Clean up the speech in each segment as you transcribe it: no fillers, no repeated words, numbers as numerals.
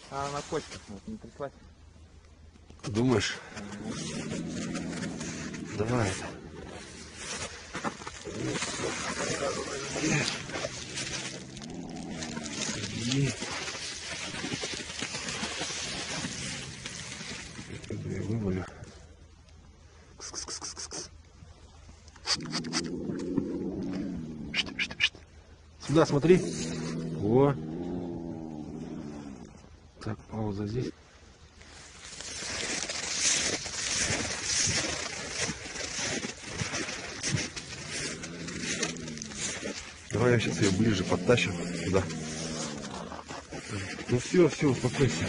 А на кочках может не прислать. Думаешь? Давай. Я вывалю. Сюда смотри. Во. Так, пауза здесь. Давай я сейчас ее ближе подтащу сюда. Ну все, все, успокойся.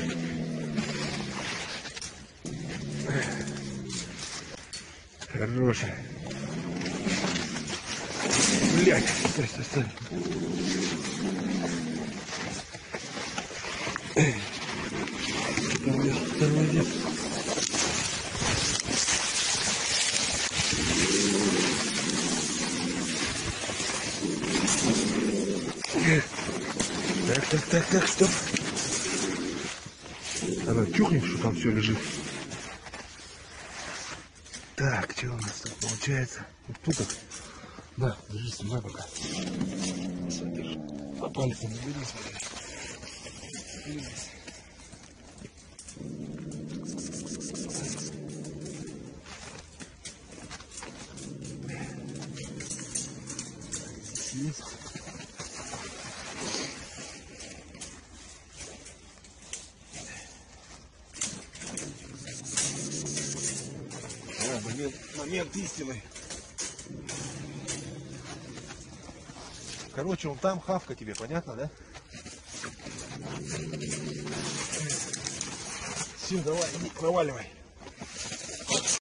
Хорошая. Блядь, стой, стой, стой. Тормози. Так, стоп. Давай чухнем, что там все лежит. Так, что у нас тут получается? Вот тут. На, держи, снимай пока. Держи. По пальцам набери, смотри. Есть. Момент истины. Короче, он там, хавка тебе, понятно, да? Все, давай, проваливай.